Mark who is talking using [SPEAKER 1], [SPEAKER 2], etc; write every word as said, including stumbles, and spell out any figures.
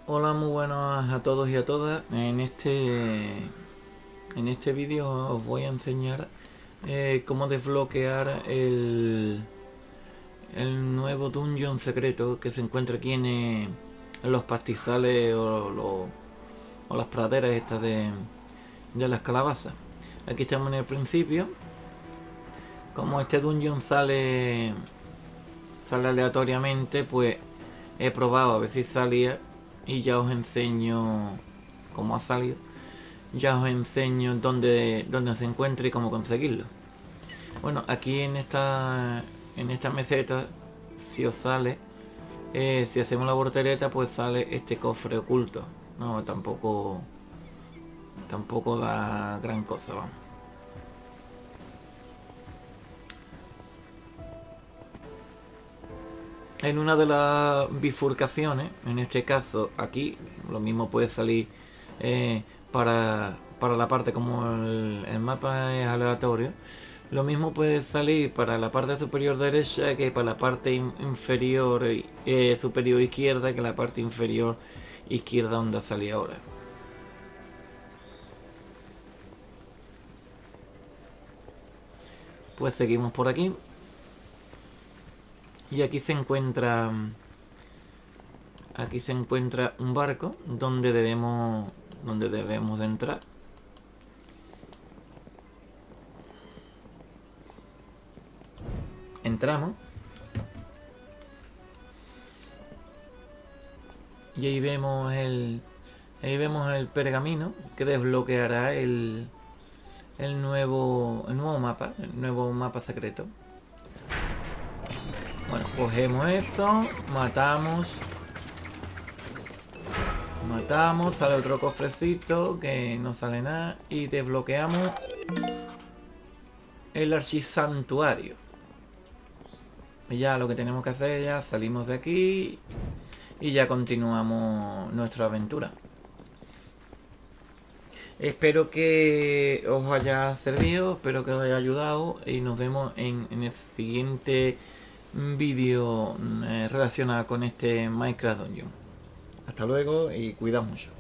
[SPEAKER 1] Hola, muy buenas a todos y a todas. En este en este vídeo os voy a enseñar eh, cómo desbloquear el, el nuevo dungeon secreto que se encuentra aquí en, eh, en los pastizales o, lo- o las praderas estas de, de las calabazas. Aquí estamos en el principio. Como este dungeon sale sale aleatoriamente, pues he probado a ver si salía y ya os enseño cómo ha salido. Ya os enseño dónde, dónde se encuentra y cómo conseguirlo. Bueno, aquí en esta en esta meseta, si os sale, eh, si hacemos la voltereta, pues sale este cofre oculto. No, tampoco tampoco da gran cosa, vamos. En una de las bifurcaciones, en este caso aquí, lo mismo puede salir eh, para, para la parte, como el, el mapa es aleatorio, lo mismo puede salir para la parte superior derecha que para la parte in- inferior eh, superior izquierda, que la parte inferior izquierda donde salía ahora. Pues seguimos por aquí y aquí se encuentra aquí se encuentra un barco donde debemos donde debemos de entrar. Entramos y ahí vemos el ahí vemos el pergamino que desbloqueará el el nuevo el nuevo mapa, el nuevo mapa secreto. Bueno, cogemos esto, matamos matamos, sale otro cofrecito que no sale nada y desbloqueamos el archisantuario. Y ya lo que tenemos que hacer, ya salimos de aquí y ya continuamos nuestra aventura. Espero que os haya servido, espero que os haya ayudado y nos vemos en, en el siguiente vídeo eh, relacionado con este Minecraft Dungeon. Hasta luego y cuidad mucho.